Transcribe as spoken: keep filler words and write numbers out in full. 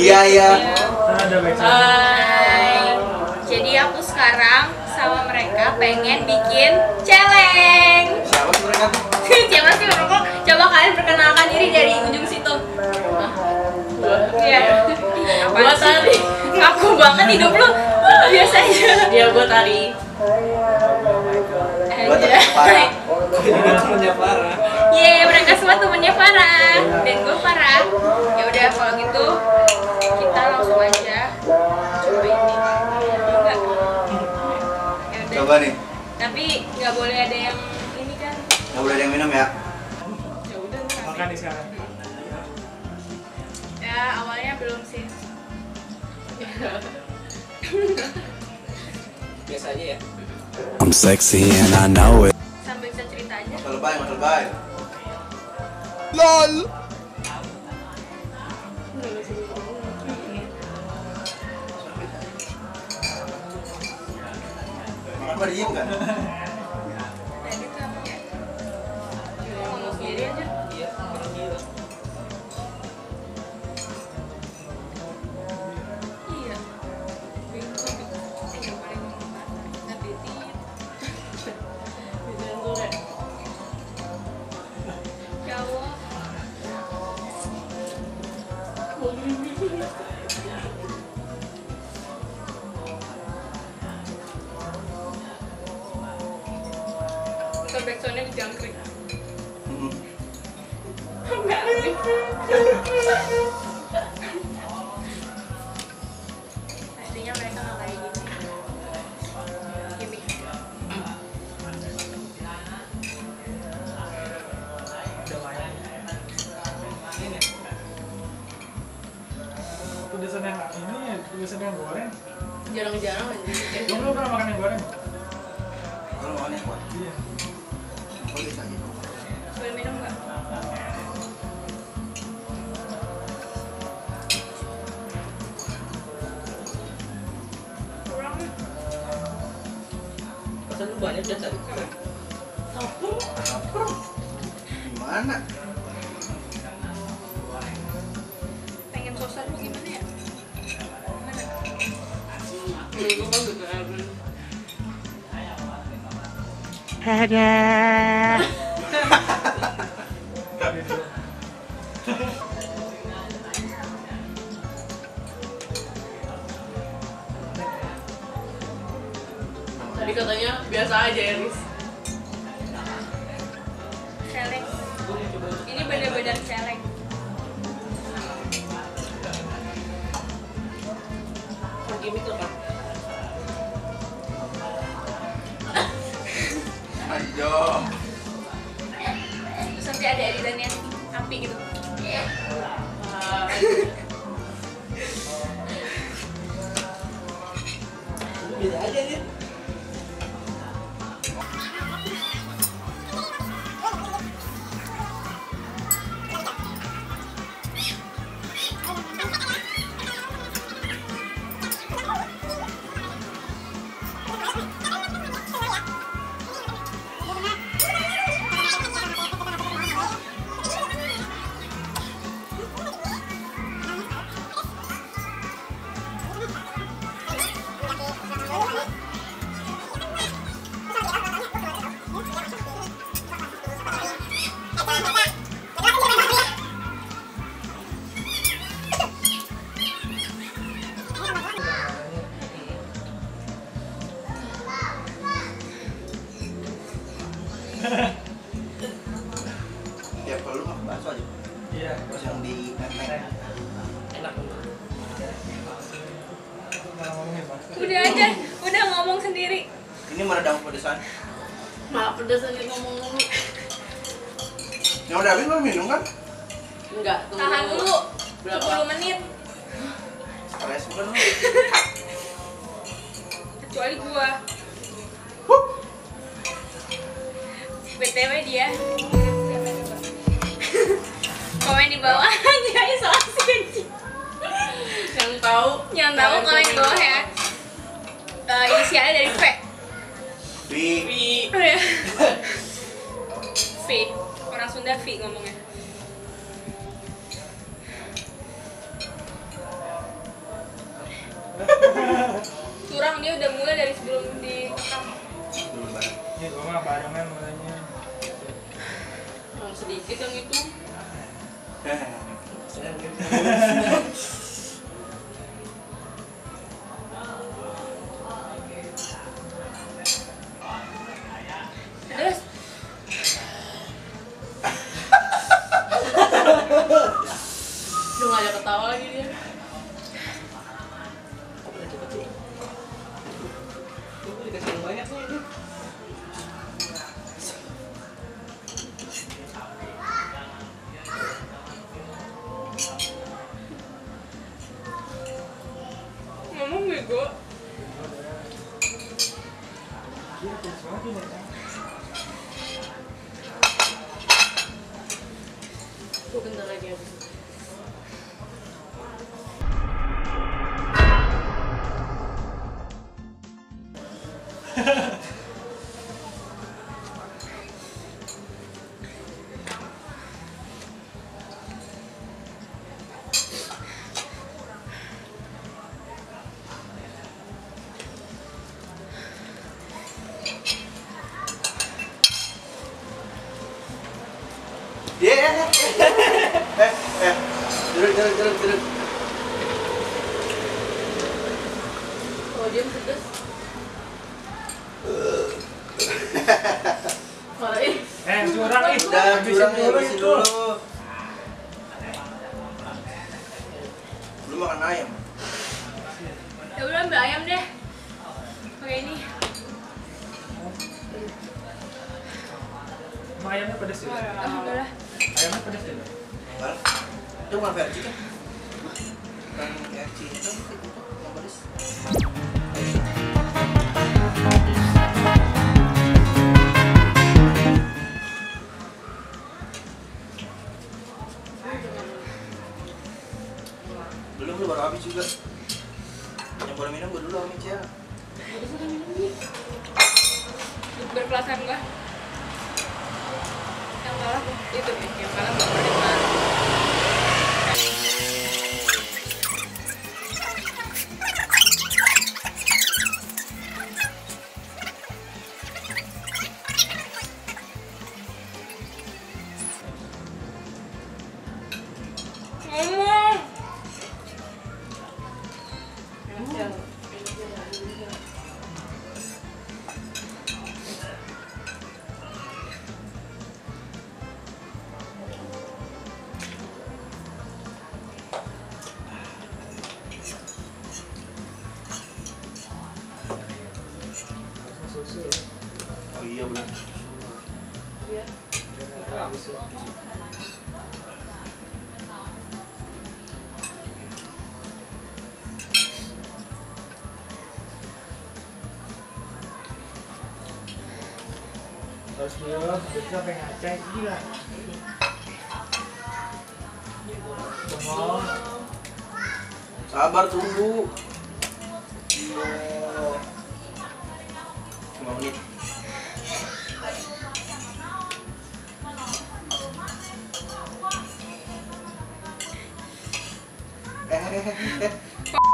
Iya iya. Hai. Jadi aku sekarang sama mereka pengen bikin challenge. Siapa sih mereka tuh? Siapa sih mereka? Coba kalian perkenalkan diri dari ujung situ. Iya. Gua tadi. Aku banget hidup lu. Biasa aja. Dia gua tadi. Gua temen Farah. Gua temennya Farah. Yeay, mereka semua temennya Farah dan gue Farah. Ya udah kalau gitu kita langsung aja coba ini. Enggak. Ya udah. Coba nih. Tapi nggak boleh ada yang ini kan. Nggak boleh ada yang minum ya. Ya udah. Makan nih sekarang. Ya awalnya belum sih. Biasa aja ya. I'm sexy and I know it. Sambil bisa cerita aja. Masa lebay, masa lebay. LOL. Apa diem kan? Nah gitu apa ya? Ngomong sendiri aja. Iya, orang gila. Iya. Bingung. Eh yang paling nanti ya Allah. Untuk backsoundnya dijangkrik. Hmm. Enggak. Pastinya mereka nggak kayak gini. Gimik. Pedesan yang ini ya, pedesan yang goreng. Jarang-jarang aja. Lu belum pernah makan yang goreng? Kalau makannya kuat. Iya. Kok bisa gitu? Boleh minum nggak? Kurang nih. Pesan lu banyak dan tadi. Gimana? Pengen sosan lu gimana ya? Gimana? Itu kan gitu Evan. Tadi katanya biasa aja Eris. Celeng. Ini bener-bener celeng. Gimik lo kan. Ayo. Terus nanti ada editannya api gitu. Ah, Biasa aja dia. Tiap kalau lu makan bakso aja. Iya. Bakso yang di nenteng. Enak. Malah ngomongin Pak. Udah aja, udah ngomong sendiri. Ini meredam pedesan. malah pedas aja ngomong-ngomong. Yang udah habis baru minum kan? Enggak, tunggu. Tahan dulu. Berapa? sepuluh menit. Stres bener lu. Kecuali gua. B T W dia. Komen di bawah aja isolasi anjing. Yang tahu, Yang tahu komen di bawah ya. Eh, inisialnya dari V. V. V. Oh ya. V. Orang Sunda V ngomongnya. udah mulai dari sebelum direkam. Belum banget. Ini gua mah barengan mulainya. Yang sedikit yang itu. Terus Udah gak ada ketawa lagi dia. Kok pada cepet sih? Gue dikasih yang banyak nih ini. ngomong bego. Iya, terus banget ini. Gue bentar lagi habis. Yeah. eh, eh. Duduk, duduk, duduk, duduk. Kalau dia pedes. Parah ih. Eh, curang ih. Udah, curang ya, dulu habisin itu. dulu. Belum makan ayam. Ya udah ambil ayam deh. Pakai ini. Emang ayamnya pedes ya? Oh, udah lah. Ayamnya pedes ya? Enggak. Itu bukan versi kan? Bukan versi itu. Yang pedes. Belum, lu baru habis juga. Yang boleh minum gue dulu sama Michelle. Habis udah minum nih. Berpelasan gua. Yang kalah itu nih, yang kalah nggak boleh makan. Ngomong. Susu ya. Oh iya benar. Iya. Habis ya. Terus dulu, kita sampai ngacai gila. Bengong. Sabar tunggu. Iya. lima menit. Eh, eh, eh, eh.